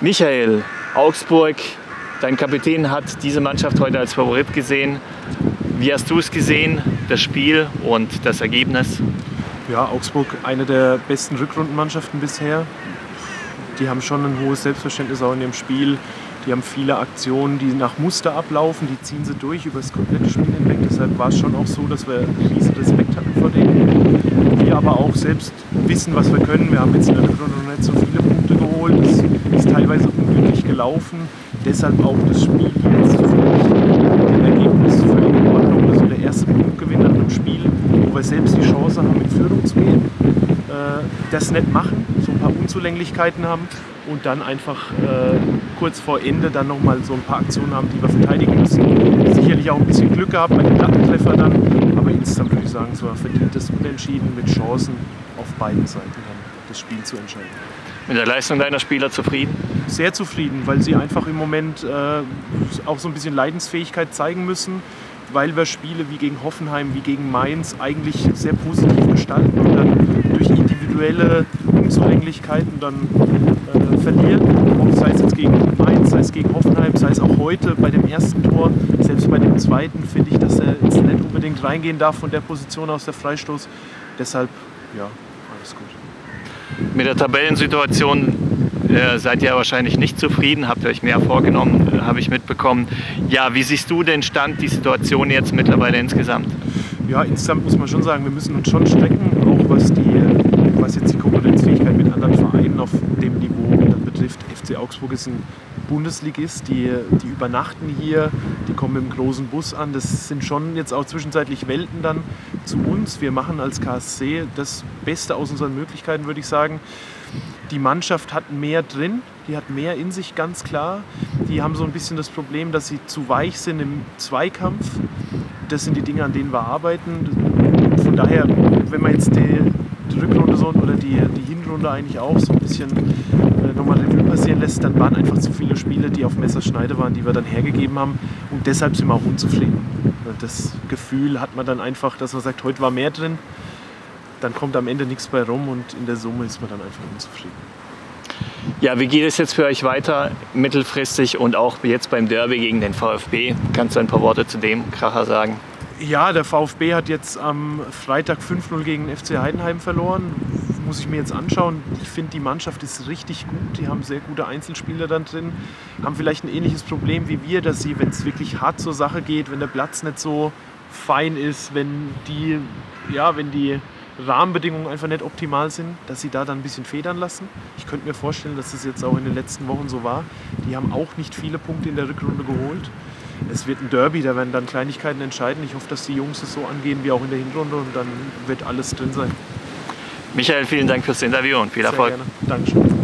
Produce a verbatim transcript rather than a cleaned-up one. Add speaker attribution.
Speaker 1: Michael, Augsburg, dein Kapitän hat diese Mannschaft heute als Favorit gesehen. Wie hast du es gesehen, das Spiel und das Ergebnis?
Speaker 2: Ja, Augsburg, eine der besten Rückrundenmannschaften bisher. Die haben schon ein hohes Selbstverständnis auch in dem Spiel. Die haben viele Aktionen, die nach Muster ablaufen, die ziehen sie durch über das komplette Spiel hinweg. Deshalb war es schon auch so, dass wir einen riesen Respekt hatten vor denen. Wir aber auch selbst wissen, was wir können. Wir haben jetzt in der Rückrunde noch nicht so viele Punkte geholt. Es ist teilweise unglücklich gelaufen. Deshalb auch das Spiel jetzt völlig, das Ergebnis völlig in Ordnung. Also der erste Punktgewinn an einem Spiel, wo wir selbst die Chance haben, in Führung zu gehen. Äh, das nicht machen, so ein paar Unzulänglichkeiten haben und dann einfach äh, kurz vor Ende dann nochmal so ein paar Aktionen haben, die wir verteidigen müssen. Sicherlich auch ein bisschen Glück gehabt bei den Lattentreffer dann, aber insgesamt würde ich sagen, so ein verdientes Unentschieden mit Chancen auf beiden Seiten dann das Spiel zu entscheiden.
Speaker 1: Mit der Leistung deiner Spieler zufrieden?
Speaker 2: Sehr zufrieden, weil sie einfach im Moment äh, auch so ein bisschen Leidensfähigkeit zeigen müssen, weil wir Spiele wie gegen Hoffenheim, wie gegen Mainz eigentlich sehr positiv gestalten und dann durch individuelle Unzulänglichkeiten dann äh, verlieren. Sei es jetzt gegen Mainz, sei es gegen Hoffenheim, sei es auch heute bei dem ersten Tor. Selbst bei dem zweiten finde ich, dass er jetzt nicht unbedingt reingehen darf von der Position aus der Freistoß. Deshalb, ja, alles gut.
Speaker 1: Mit der Tabellensituation äh, seid ihr wahrscheinlich nicht zufrieden, habt ihr euch mehr vorgenommen, äh, habe ich mitbekommen. Ja, wie siehst du den Stand, die Situation jetzt mittlerweile insgesamt?
Speaker 2: Ja, insgesamt muss man schon sagen, wir müssen uns schon strecken, auch was, die, was jetzt die Konkurrenzfähigkeit mit anderen Vereinen auf dem Niveau betrifft. F C Augsburg ist ein Bundesligist, die, die übernachten hier, die kommen mit dem großen Bus an. Das sind schon jetzt auch zwischenzeitlich Welten dann zu uns. Wir machen als K S C das Beste aus unseren Möglichkeiten, würde ich sagen. Die Mannschaft hat mehr drin, die hat mehr in sich, ganz klar. Die haben so ein bisschen das Problem, dass sie zu weich sind im Zweikampf. Das sind die Dinge, an denen wir arbeiten. Von daher, wenn man jetzt die, die Rückrunde so, oder die, die Hinrunde eigentlich auch so ein bisschen äh, nochmal Revue passieren lässt, dann waren einfach zu viele Spiele, die auf Messerschneide waren, die wir dann hergegeben haben. Und deshalb sind wir auch unzufrieden. Das Gefühl hat man dann einfach, dass man sagt, heute war mehr drin. Dann kommt am Ende nichts bei rum und in der Summe ist man dann einfach unzufrieden.
Speaker 1: Ja, wie geht es jetzt für euch weiter, mittelfristig und auch jetzt beim Derby gegen den VfB? Kannst du ein paar Worte zu dem Kracher sagen?
Speaker 2: Ja, der VfB hat jetzt am Freitag fünf null gegen den F C Heidenheim verloren. Muss ich mir jetzt anschauen. Ich finde, die Mannschaft ist richtig gut. Die haben sehr gute Einzelspieler dann drin. Haben vielleicht ein ähnliches Problem wie wir, dass sie, wenn es wirklich hart zur Sache geht, wenn der Platz nicht so fein ist, wenn die, ja, wenn die Rahmenbedingungen einfach nicht optimal sind, dass sie da dann ein bisschen federn lassen. Ich könnte mir vorstellen, dass das jetzt auch in den letzten Wochen so war. Die haben auch nicht viele Punkte in der Rückrunde geholt. Es wird ein Derby, da werden dann Kleinigkeiten entscheiden. Ich hoffe, dass die Jungs es so angehen wie auch in der Hinrunde und dann wird alles drin sein.
Speaker 1: Michael, vielen Dank fürs Interview und viel Erfolg.
Speaker 2: Sehr gerne. Dankeschön.